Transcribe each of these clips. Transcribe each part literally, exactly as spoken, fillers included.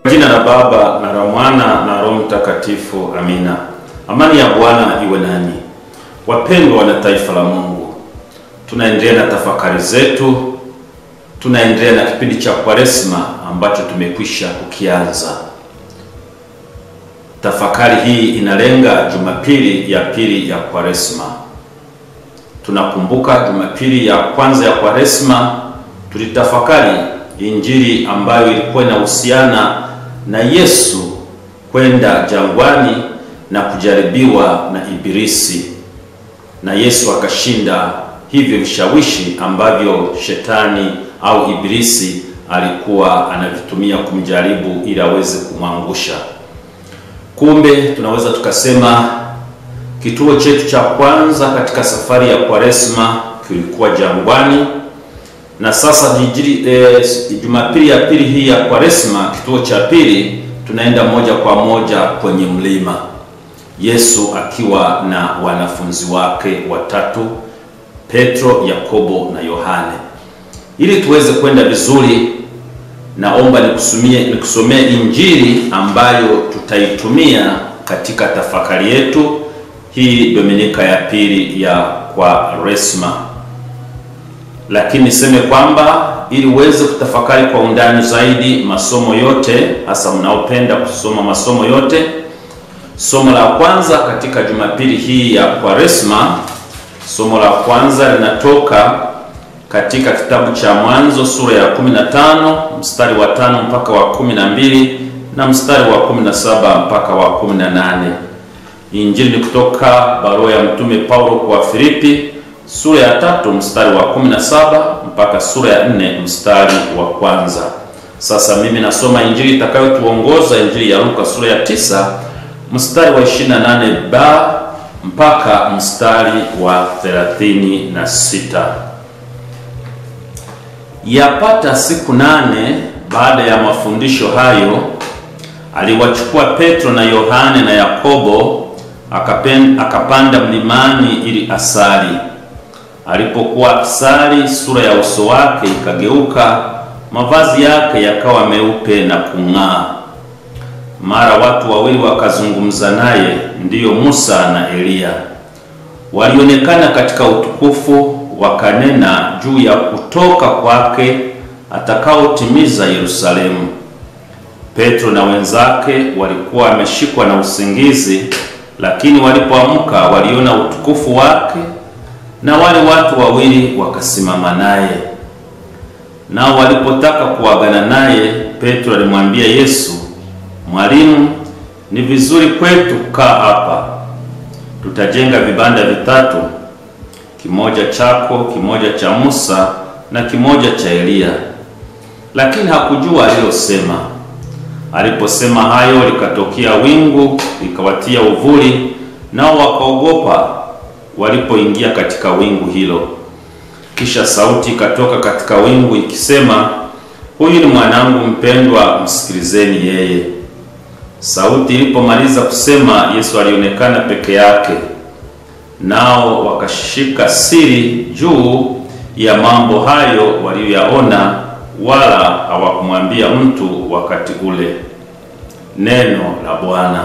Jina la Baba na la Mwana na Roho Mtakatifu, amina. Amani ya Bwana iwe nanyi. Wapendwa wana taifa la Mungu, tunaendelea na tafakari zetu, tunaendelea na kipindi cha Kwaresma ambacho tumekwisha kukianza. Tafakari hii inalenga Jumapili ya pili ya Kwaresma. Tunakumbuka Jumapili ya kwanza ya Kwaresma tulitafakari Injili ambayo ilikuwa inahusiana na Yesu kwenda jangwani na kujaribiwa na Ibilisi, na Yesu akashinda hivyo vishawishi ambavyo shetani au Ibilisi alikuwa anavitumia kumjaribu ili aweze kumwangusha. Kumbe tunaweza tukasema kituo chetu cha kwanza katika safari ya Kwaresma kilikuwa jangwani, na sasa Injili eh, Jumapili ya pili hii ya Kwaresma, kituo cha pili, tunaenda moja kwa moja kwenye mlima, Yesu akiwa na wanafunzi wake watatu, Petro, Yakobo na Yohane. Ili tuweze kwenda vizuri, naomba nikusomee nikusomee Injili ambayo tutaitumia katika tafakari yetu hii Dominika ya pili ya Kwaresma. Lakini niseme kwamba ili uweze kutafakari kwa undani zaidi masomo yote, hasa mnaopenda kusoma masomo yote, somo la kwanza katika Jumapili hii ya Kwaresma, somo la kwanza linatoka katika kitabu cha Mwanzo sura ya kumi na tano mstari wa tano mpaka wa kumi na mbili na mstari wa kumi na saba mpaka wa kumi na nane. Injili ni kutoka barua ya mtume Paulo kwa Filipi sura ya tatu mstari wa kumi na saba mpaka sura ya nne mstari wa kwanza. Sasa mimi nasoma Injili itakayotuongoza, Injili ya Luka sura ya tisa mstari wa ishirini na nane ba mpaka mstari wa thelathini na sita. Yapata siku nane baada ya mafundisho hayo, aliwachukua Petro na Yohane na Yakobo akapen, akapanda mlimani ili asali. Alipokuwa asali, sura ya uso wake ikageuka, mavazi yake yakawa meupe na kung'aa. Mara watu wawili wakazungumza naye, ndiyo Musa na Eliya. Walionekana katika utukufu, wakanena juu ya kutoka kwake atakaotimiza Yerusalemu. Petro na wenzake walikuwa wameshikwa na usingizi, lakini walipoamka waliona utukufu wake, na wale watu wawili wakasimama naye. Nao walipotaka kuagana naye, Petro alimwambia Yesu, Mwalimu, ni vizuri kwetu kukaa hapa. Tutajenga vibanda vitatu, kimoja chako, kimoja cha Musa na kimoja cha Eliya. Lakini hakujua alilosema. Aliposema hayo, likatokea wingu likawatia uvuli, nao wakaogopa walipoingia katika wingu hilo. Kisha sauti ikatoka katika wingu ikisema, huyu ni mwanangu mpendwa, msikilizeni yeye. Sauti ilipomaliza kusema, Yesu alionekana peke yake, nao wakashika siri juu ya mambo hayo waliyoyaona, wala hawakumwambia mtu wakati ule. Neno la Bwana.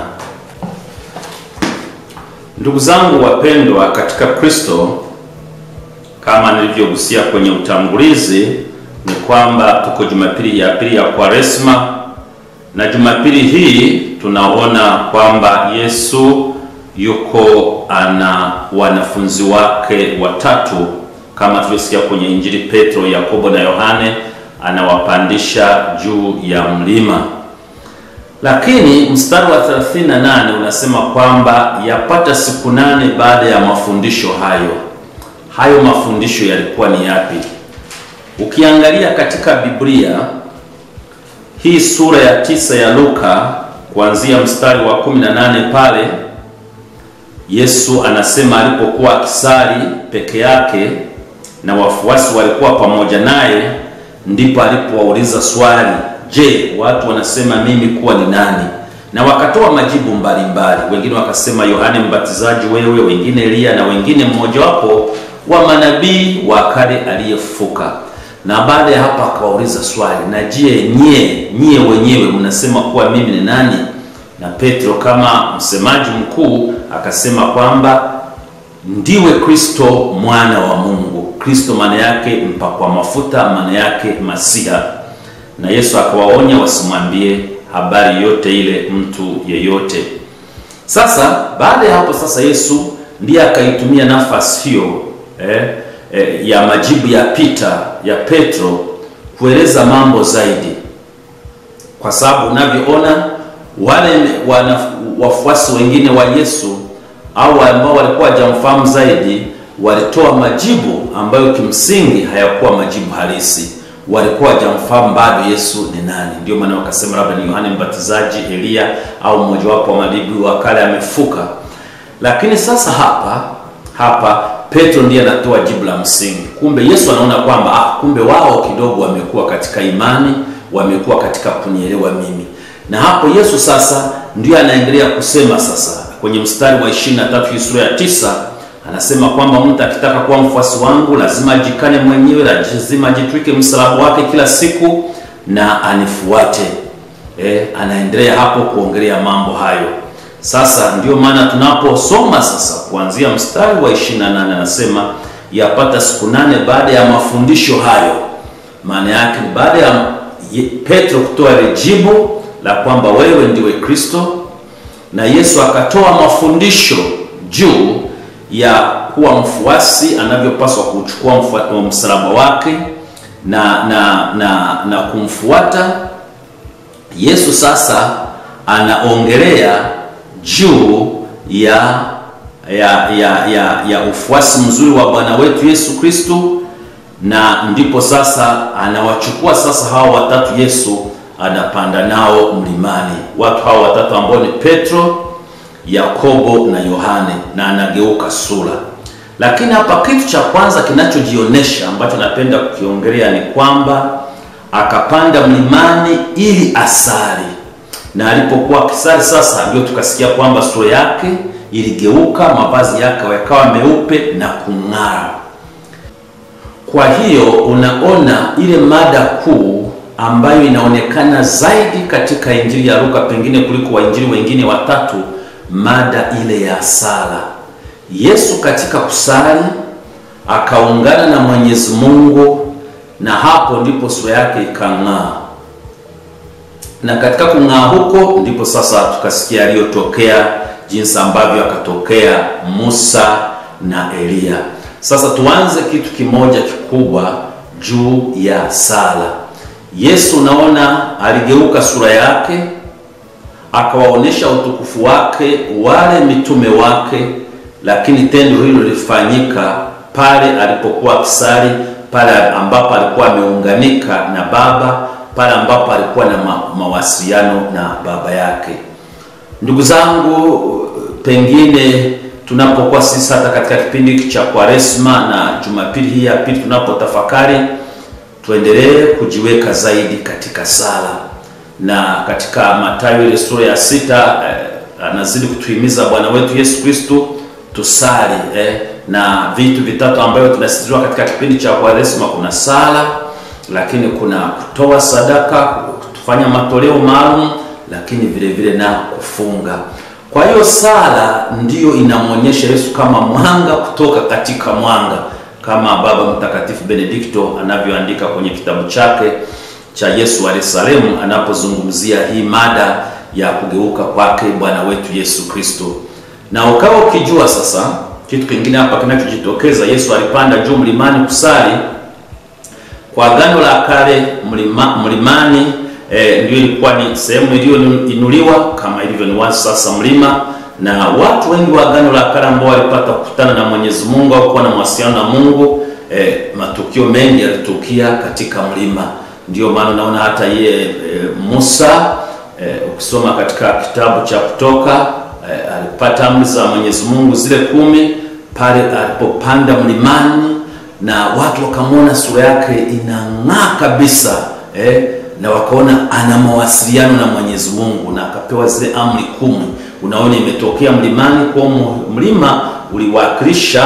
Ndugu zangu wapendwa katika Kristo, kama nilivyogusia kwenye utangulizi, ni kwamba tuko Jumapili ya pili ya Kwaresma, na Jumapili hii tunaona kwamba Yesu yuko ana wanafunzi wake watatu, kama tulivyosikia kwenye Injili. Petro, Yakobo na Yohane anawapandisha juu ya mlima. Lakini mstari wa thelathini na nane unasema kwamba yapata siku nane baada ya mafundisho hayo. Hayo mafundisho yalikuwa ni yapi? Ukiangalia katika Biblia hii sura ya tisa ya Luka, kuanzia mstari wa kumi na nane pale, Yesu anasema alipokuwa akisali peke yake na wafuasi walikuwa pamoja naye, ndipo alipowauliza swali, je, watu wanasema mimi kuwa ni nani? Na wakatoa majibu mbalimbali. Wengine wakasema Yohane Mbatizaji wewe, wengine Eliya, na wengine mmoja wapo wa manabii wa kale aliyefufuka. Na baada ya hapa akawauliza swali, na je, nyie nyie wenyewe mnasema kuwa mimi ni nani? Na Petro kama msemaji mkuu akasema kwamba ndiwe Kristo mwana wa Mungu. Kristo maana yake mpakwa mafuta, maana yake Masiha. Na Yesu akawaonya wasimwambie habari yote ile mtu yeyote. Sasa baada ya hapo sasa Yesu ndiye akaitumia nafasi hiyo eh, eh, ya majibu ya Peter ya Petro kueleza mambo zaidi, kwa sababu unavyoona wale wana, wafuasi wengine wa Yesu au ambao walikuwa hawajamfahamu zaidi walitoa majibu ambayo kimsingi hayakuwa majibu halisi. Walikuwa hawajamfahamu bado Yesu ni nani. Ndio maana wakasema labda ni Yohana Mbatizaji, Elia au mmoja wapo wa manabii wa kale amefuka. Lakini sasa hapa hapa Petro ndiye anatoa jibu la msingi. Kumbe Yesu anaona kwamba ah, kumbe wao kidogo wamekuwa katika imani, wamekuwa katika kunielewa mimi. Na hapo Yesu sasa ndiye anaendelea kusema sasa kwenye mstari wa ishirini na tatu sura ya tisa, anasema kwamba mtu akitaka kuwa mfuasi wangu lazima ajikane mwenyewe, lazima ajitwike msalaba wake kila siku na anifuate. Eh, anaendelea hapo kuongelea mambo hayo. Sasa ndio maana tunaposoma sasa kuanzia mstari wa ishirini na nane anasema yapata siku nane baada ya mafundisho hayo. Maana yake baada ya Petro kutoa jibu la kwamba wewe ndiwe Kristo, na Yesu akatoa mafundisho juu ya kuwa mfuasi anavyopaswa kuchukua mfuato wa msalaba wake na na na na kumfuata Yesu. Sasa anaongelea juu ya ya ya ya, ya ufuasi mzuri wa Bwana wetu Yesu Kristo, na ndipo sasa anawachukua sasa hao watatu Yesu anapanda nao mlimani. Watu hao watatu ambao ni Petro, Yakobo na Yohane, na anageuka sura. Lakini hapa kitu cha kwanza kinachojionesha ambacho napenda kukiongelea ni kwamba akapanda mlimani ili asali. Na alipokuwa akisali sasa ndio tukasikia kwamba sura yake iligeuka, mavazi yake yakawa meupe na kung'ara. Kwa hiyo unaona ile mada kuu ambayo inaonekana zaidi katika Injili ya Luka pengine kuliko wainjili wengine watatu, mada ile ya sala. Yesu katika kusali akaungana na Mwenyezi Mungu, na hapo ndipo sura yake ikang'aa. Na katika kung'aa huko ndipo sasa tukasikia aliyotokea, jinsi ambavyo akatokea Musa na Elia. Sasa tuanze kitu kimoja kikubwa juu ya sala. Yesu naona aligeuka sura yake, akawaonesha utukufu wake wale mitume wake, lakini tendo hilo lilifanyika pale alipokuwa akisali, pale ambapo alikuwa ameunganika na Baba, pale ambapo alikuwa na ma mawasiliano na Baba yake. Ndugu zangu, pengine tunapokuwa sisi hata katika kipindi cha Kwaresma na Jumapili hii ya pili tunapotafakari, tuendelee kujiweka zaidi katika sala. Na katika Mathayo ile sura ya sita eh, anazidi kutuhimiza Bwana wetu Yesu Kristo tusali eh, na vitu vitatu ambavyo tunasisitizwa katika kipindi cha Kwaresma. Kuna sala, lakini kuna kutoa sadaka, kufanya matoleo maalum, lakini vile vile na kufunga. Kwa hiyo sala ndiyo inamwonyesha Yesu kama mwanga kutoka katika mwanga, kama Baba Mtakatifu Benedikto anavyoandika kwenye kitabu chake cha Yesu wa Yerusalemu anapozungumzia hii mada ya kugeuka kwake Bwana wetu Yesu Kristo. Na ukawa ukijua sasa kitu kingine hapa kinachojitokeza, Yesu alipanda juu mlimani kusali. Kwa Agano la Kale mlima, mlimani e, ndio ilikuwa ni sehemu iliyoinuliwa kama ilivyo ni wazi sasa mlima, na watu wengi wa Agano la Kale ambao walipata kukutana na Mwenyezi Mungu au kuwa na mawasiliano na Mungu, e, matukio mengi yalitukia katika mlima. Ndio maana naona hata ye e, Musa e, ukisoma katika kitabu cha Kutoka e, alipata amri za Mwenyezi Mungu zile kumi pale alipopanda mlimani, na watu wakamwona sura yake inang'aa kabisa eh, na wakaona ana mawasiliano na Mwenyezi Mungu, na akapewa zile amri kumi. Unaona imetokea mlimani, kwa mlima uliwakilisha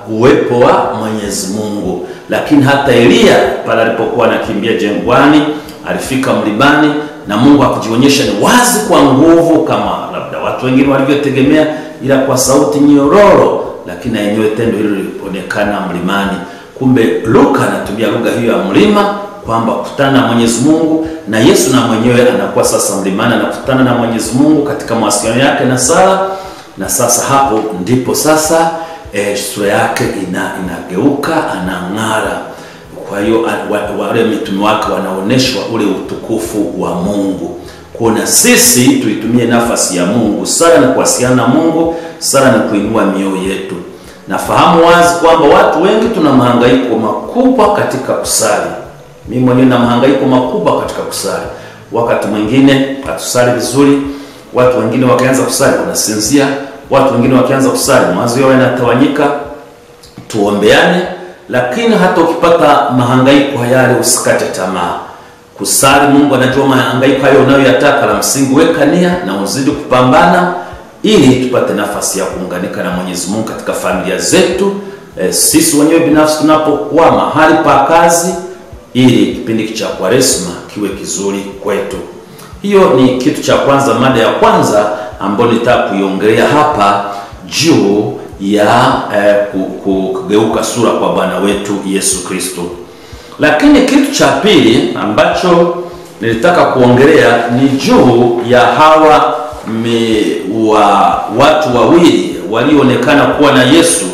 uwepo wa Mwenyezi Mungu. Lakini hata Elia pale alipokuwa anakimbia jangwani, alifika mlimani na Mungu akujionyesha ni wazi kwa nguvu kama labda watu wengine walivyotegemea, ila kwa sauti nyororo, lakini yenyewe tendo hilo lilionekana mlimani. Kumbe Luka anatumia lugha hiyo ya mlima kwamba kukutana na Mwenyezi Mungu, na Yesu na mwenyewe anakuwa sasa mlimani anakutana na Mwenyezi Mungu katika mawasiliano yake na sala. Na sasa hapo ndipo sasa e, sura yake ina, inageuka, anang'ara. Kwa hiyo wale mitume wake wanaoneshwa ule utukufu wa Mungu. Kuna sisi tuitumie nafasi ya Mungu. Sala ni kuwasiliana na Mungu, sala ni kuinua mioyo yetu. Nafahamu wazi kwamba watu wengi tuna mahangaiko makubwa katika kusali. Mimi mwenyewe na mahangaiko makubwa katika kusali. Wakati mwingine hatusali vizuri, watu wengine wakianza kusali wanasinzia, watu wengine wakianza kusali mawazo yao yanatawanyika. Tuombeane, lakini hata ukipata mahangaiko yale usikate tamaa. Kusali, Mungu anajua mahangaiko hayo unayoyataka, la msingi weka nia na uzidi kupambana ili tupate nafasi ya kuunganika na Mwenyezi Mungu katika familia zetu, e, sisi wenyewe binafsi tunapokuwa mahali pa kazi, ili kipindi cha Kwaresma kiwe kizuri kwetu. Hiyo ni kitu cha kwanza, mada ya kwanza ambayo nitaka kuiongelea hapa juu ya eh, kugeuka sura kwa Bwana wetu Yesu Kristo. Lakini kitu cha pili ambacho nilitaka kuongelea ni juu ya hawa me, wa, watu wawili walioonekana kuwa na Yesu,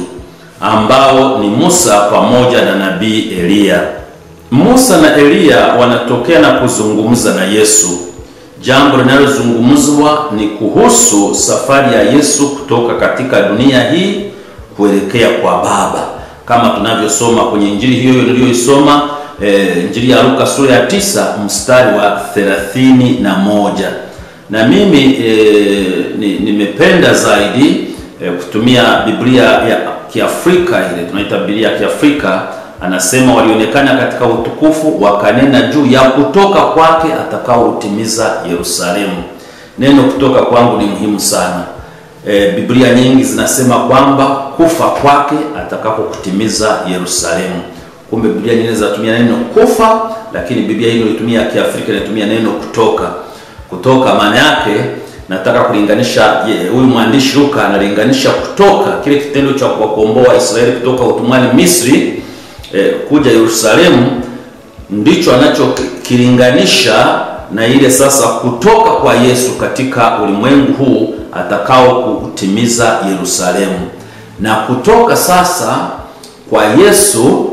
ambao ni Musa pamoja na nabii Elia. Musa na Elia wanatokea na kuzungumza na Yesu. Jambo linalozungumzwa ni kuhusu safari ya Yesu kutoka katika dunia hii kuelekea kwa Baba, kama tunavyosoma kwenye injili hiyo niliyoisoma, e, injili ya Luka sura ya tisa mstari wa thelathini na moja. Na mimi e, nimependa ni zaidi e, kutumia Biblia ya Kiafrika, ile tunaita Biblia ya Kiafrika. Anasema walionekana katika utukufu, wakanena juu ya kutoka kwake atakao utimiza Yerusalemu. Neno kutoka kwangu ni muhimu sana. E, Biblia nyingi zinasema kwamba kufa kwake atakapo kutimiza Yerusalemu. Kumbe Biblia nyingine zinatumia neno kufa, lakini Biblia hii inatumia Kiafrika inatumia neno kutoka. Kutoka maana yake, nataka kulinganisha, huyu mwandishi Luka analinganisha kutoka, kile kitendo cha kuwakomboa Israeli kutoka utumwani Misri Eh, kuja Yerusalemu, ndicho anachokilinganisha na ile sasa kutoka kwa Yesu katika ulimwengu huu atakao kutimiza Yerusalemu. Na kutoka sasa kwa Yesu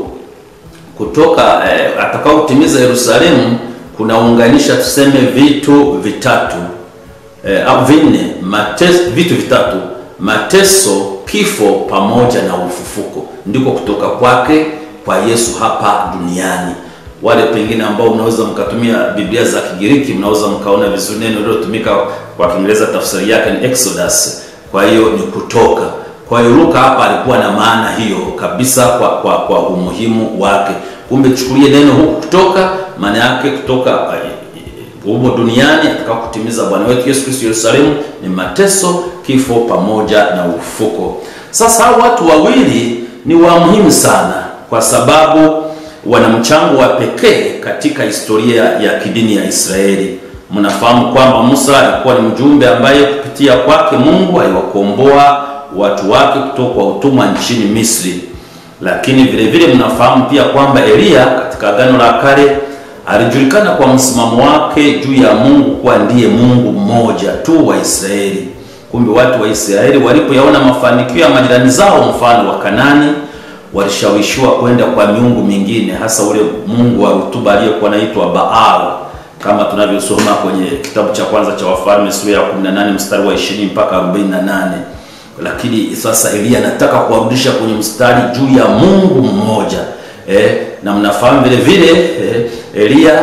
kutoka eh, atakao kutimiza Yerusalemu kunaunganisha tuseme vitu vitatu eh, au vinne, mateso, vitu vitatu: mateso, kifo pamoja na ufufuko. Ndiko kutoka kwake kwa Yesu hapa duniani. Wale pengine ambao mnaweza mkatumia Biblia za Kigiriki, mnaweza mkaona vizuri neno lililotumika kwa Kiingereza tafsiri yake ni Exodus. Kwa hiyo ni kutoka. Kwa hiyo Luka hapa alikuwa na maana hiyo kabisa kwa kwa, kwa umuhimu wake. Kumbe chukulie neno huku kutoka, maana yake kutoka huko duniani atakao kutimiza Bwana wetu Yesu Kristo Yerusalemu ni mateso, kifo pamoja na ufufuko. Sasa hao watu wawili ni wa muhimu sana, kwa sababu wana mchango wa pekee katika historia ya kidini ya Israeli. Mnafahamu kwamba Musa alikuwa ni mjumbe ambaye kupitia kwake Mungu aliwakomboa watu wake kutoka utumwa nchini Misri. Lakini vile vile mnafahamu pia kwamba Elia katika Agano la Kale alijulikana kwa msimamo wake juu ya Mungu kuwa ndiye Mungu mmoja tu wa Israeli. Kumbe watu wa Israeli walipoyaona mafanikio ya majirani zao, mfano wa Kanani, walishawishiwa kwenda kwa miungu mingine, hasa ule mungu wa rutuba aliyekuwa anaitwa Baal, kama tunavyosoma kwenye kitabu cha kwanza cha Wafalme sura ya kumi na nane mstari wa ishirini mpaka arobaini na nane. Lakini sasa Elia anataka kuwarudisha kwenye mstari juu ya Mungu mmoja. Eh, na mnafahamu vile vile eh, Elia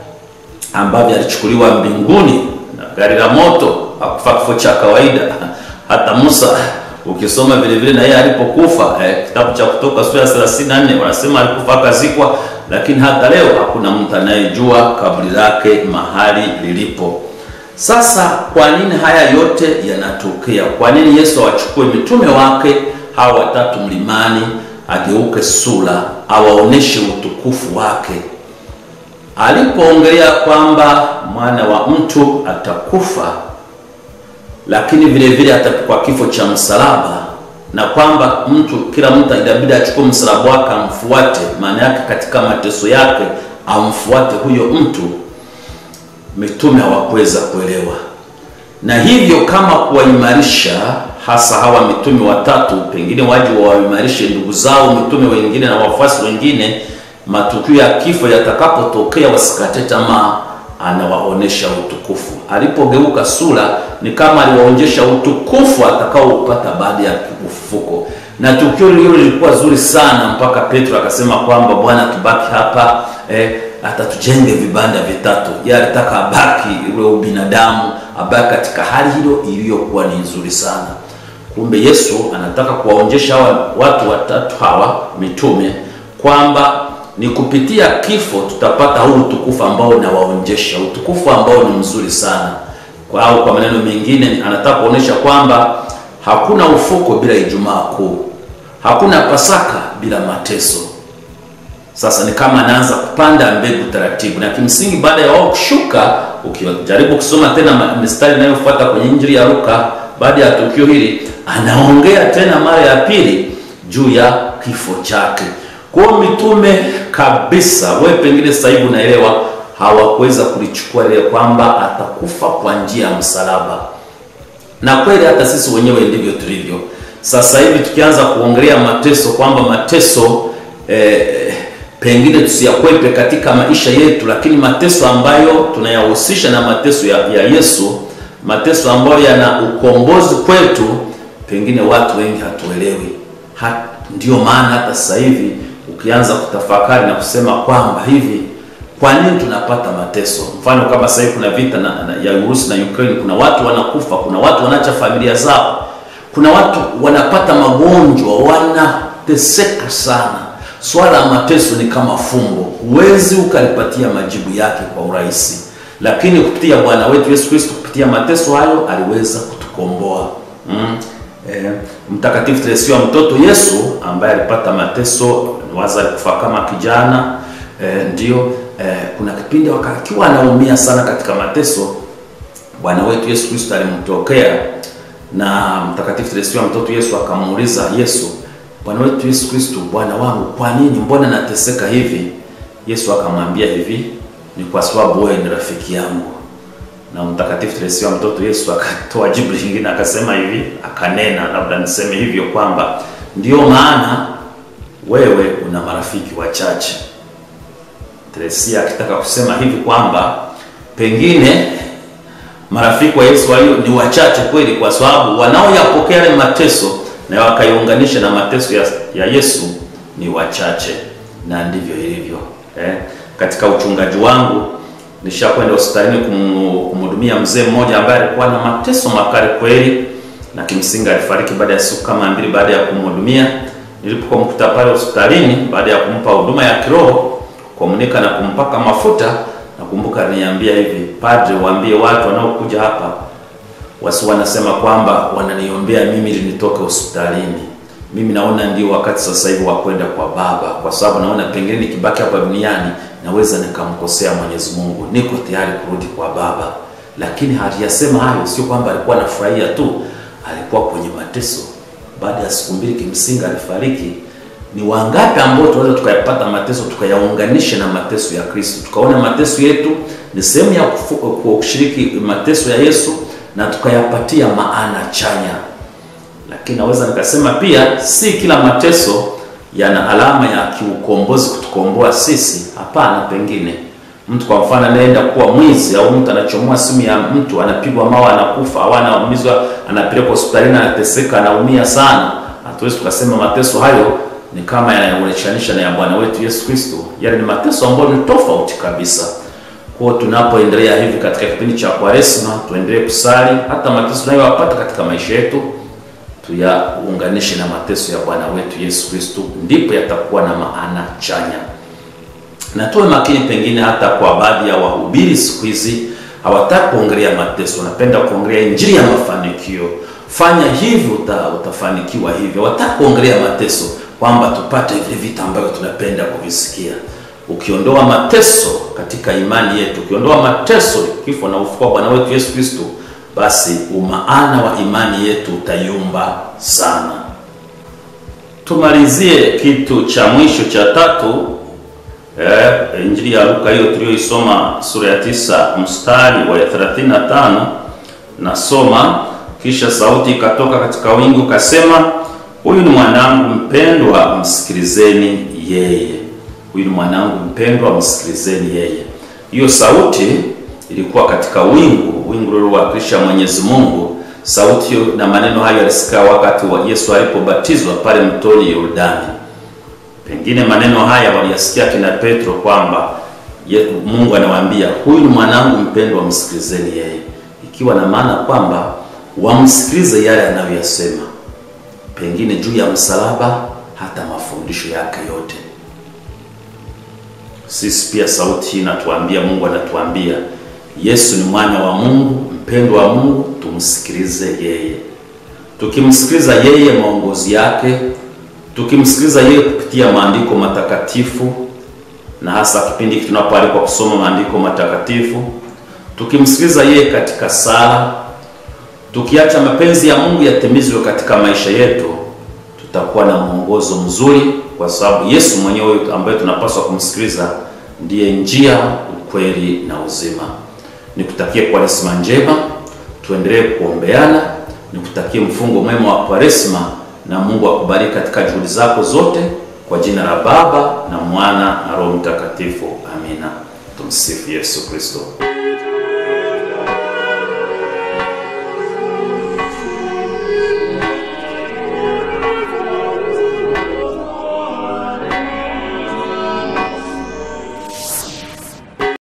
ambaye alichukuliwa mbinguni na gari la moto, hakufa kifo cha kawaida. Hata Musa ukisoma vile vile na yeye alipokufa, eh, kitabu cha Kutoka sura ya thelathini na nne wanasema alikufa akazikwa, lakini hata leo hakuna mtu anayejua kaburi lake mahali lilipo. Sasa kwa nini haya yote yanatokea? Kwa nini Yesu awachukue mitume wake hawa watatu mlimani, ageuke sura, awaoneshe utukufu wake. Alipoongelea kwamba mwana wa mtu atakufa, lakini vile vile atakufa kifo cha msalaba, na kwamba mtu kila mtu inabidi achukue msalaba wake amfuate, maana yake katika mateso yake amfuate huyo mtu, mitume hawakuweza kuelewa. Na hivyo kama kuwaimarisha hasa hawa mitume watatu, pengine waje waimarishe ndugu zao mitume wengine na wafuasi wengine, matukio ya kifo yatakapotokea wasikate tamaa, anawaonesha utukufu. Alipogeuka sura ni kama aliwaonyesha utukufu atakaoupata baada ya ufufuko. Na tukio hilo lilikuwa zuri sana mpaka Petro akasema kwamba Bwana, tubaki hapa eh, atatujenge vibanda vitatu. Yeye alitaka abaki ule ubinadamu, abaki katika hali hilo iliyokuwa ni nzuri sana. Kumbe Yesu anataka kuwaonyesha hawa watu watatu hawa mitume kwamba ni kupitia kifo tutapata huu utukufu ambao nawaonyesha, utukufu ambao ni mzuri sana. Kwa au kwa maneno mengine anataka kuonesha kwamba hakuna ufuko bila Ijumaa Kuu, hakuna Pasaka bila mateso. Sasa ni kama anaanza kupanda mbegu taratibu, na kimsingi baada ya wao kushuka, ukijaribu kusoma tena mistari inayofuata kwenye Injili ya Luka, baada ya tukio hili anaongea tena mara ya pili juu ya kifo chake. Kwa mitume kabisa, wewe pengine sasa hivi unaelewa, hawakuweza kulichukua ile kwamba atakufa kwa njia ya msalaba. Na kweli hata sisi wenyewe ndivyo tulivyo. Sasa hivi tukianza kuongelea mateso kwamba mateso eh, pengine tusiyakwepe katika maisha yetu, lakini mateso ambayo tunayahusisha na mateso ya, ya Yesu, mateso ambayo yana ukombozi kwetu, pengine watu wengi hatuelewi. Ha, ndio maana hata sasa hivi ukianza kutafakari na kusema kwamba hivi kwa nini tunapata mateso? Mfano kama sasa hivi kuna vita na, na, ya Urusi na Ukraine, kuna watu wanakufa, kuna watu wanaacha familia zao, kuna watu wanapata magonjwa, wanateseka sana. Swala la mateso ni kama fumbo, huwezi ukalipatia majibu yake kwa urahisi, lakini kupitia Bwana wetu Yesu Kristo, kupitia mateso hayo aliweza kutukomboa. Mm. E, Mtakatifu Teresia mtoto Yesu ambaye alipata mateso, waza alikufa kama kijana, e, ndio e, kuna kipindi akiwa anaumia sana katika mateso, Bwana wetu Yesu Kristo alimtokea, na Mtakatifu Teresia mtoto Yesu akamuuliza Yesu, Bwana wetu Yesu Kristo, Bwana wangu, kwa nini mbona nateseka hivi? Yesu akamwambia hivi, ni kwa sababu wewe ni rafiki yangu. Na Mtakatifu Teresia mtoto Yesu akatoa jibu lingine akasema hivi, akanena, labda niseme hivyo kwamba ndio maana wewe una marafiki wachache. Teresia akitaka kusema hivi kwamba pengine marafiki wa Yesu wao ni wachache kweli, kwa sababu wanaoyapokea yale mateso na wakaiunganisha na mateso ya, ya Yesu ni wachache. Na ndivyo ilivyo. Eh, katika uchungaji wangu nishakwenda hospitalini kumhudumia mzee mmoja ambaye alikuwa na mateso makali kweli, na kimsingi alifariki baada ya siku kama mbili baada ya kumhudumia. Nilipokumkuta pale hospitalini baada ya kumpa huduma ya kiroho, komunika na kumpaka mafuta, nakumbuka niambia hivi, padre, waambie watu wanaokuja hapa wasi wanasema kwamba wananiombea mimi ili nitoke hospitalini. Mimi naona ndio wakati sasa hivi wa kwenda kwa Baba, kwa sababu naona pengine nikibaki hapa duniani naweza nikamkosea Mwenyezi Mungu. Niko tayari kurudi kwa Baba. Lakini aliyasema hayo sio kwamba alikuwa anafurahia tu, alikuwa kwenye mateso. Baada ya siku mbili kimsingi alifariki. Ni wangapi ambao tunaweza tukayapata mateso tukayaunganisha na mateso ya Kristo, tukaona mateso yetu ni sehemu ya kushiriki mateso ya Yesu na tukayapatia maana chanya. Lakini naweza nikasema pia si kila mateso yana alama ya kiukombozi kutukomboa sisi. Hapana, pengine mtu kwa mfano anaenda kuwa mwizi, au mtu anachomoa simu ya mtu, anapigwa mawe, anakufa, au anaumizwa, anapelekwa hospitalini, anateseka, anaumia sana. Hatuwezi tukasema mateso hayo ni kama yanayoanishanisha na ya Bwana wetu Yesu Kristo. Yale ni mateso ambayo ni tofauti kabisa. Kwa tunapoendelea hivi katika kipindi cha Kwaresma, tuendelee kusali hata mateso tunayopata katika maisha yetu tuyaunganishe na mateso ya Bwana wetu Yesu Kristo, ndipo yatakuwa na maana chanya. Na tuwe makini, pengine hata kwa baadhi ya wahubiri siku hizi hawataka kuongelea mateso, wanapenda kuongelea injili ya mafanikio. fanya hivyo uta, utafanikiwa hivyo. Wataka kuongelea mateso kwamba tupate vile vitu ambavyo tunapenda kuvisikia. Ukiondoa mateso katika imani yetu, ukiondoa mateso, kifo na ufufuo wa Bwana wetu Yesu Kristo, basi umaana wa imani yetu utayumba sana. Tumalizie kitu cha mwisho cha tatu. Eh, Injili ya Luka hiyo tuliyoisoma sura ya tisa mstari wa thelathini na tano. Nasoma: kisha sauti ikatoka katika wingu kasema, huyu ni mwanangu mpendwa, msikilizeni yeye. Huyu ni mwanangu mpendwa, msikilizeni yeye. Hiyo sauti ilikuwa katika wingu, wingu lililowakilisha Mwenyezi Mungu. Sauti hiyo na maneno hayo yalisikika wakati wa Yesu alipobatizwa pale mtoni Yordani. Pengine maneno haya waliyasikia kina Petro kwamba Mungu anawaambia, huyu ni mwanangu mpendwa, msikilizeni yeye, ikiwa na maana kwamba wamsikilize yale anayoyasema, pengine juu ya msalaba, hata mafundisho yake yote. Sisi pia sauti hii inatuambia, Mungu anatuambia Yesu ni mwana wa Mungu, mpendwa wa Mungu, tumsikilize yeye. Tukimsikiliza yeye maongozi yake, tukimsikiliza yeye kupitia maandiko matakatifu, na hasa kipindi tunapoalikwa kusoma maandiko matakatifu, tukimsikiliza yeye katika sala, tukiacha mapenzi ya Mungu yatimizwe katika maisha yetu, tutakuwa na mwongozo mzuri, kwa sababu Yesu mwenyewe ambaye tunapaswa kumsikiliza ndiye njia, ukweli na uzima. Nikutakie Kwaresma njema, tuendelee kuombeana, nikutakie mfungo mwema wa Kwaresma, na Mungu akubariki katika juhudi zako zote, kwa jina la Baba na Mwana na Roho Mtakatifu. Amina. Tumsifu Yesu Kristo.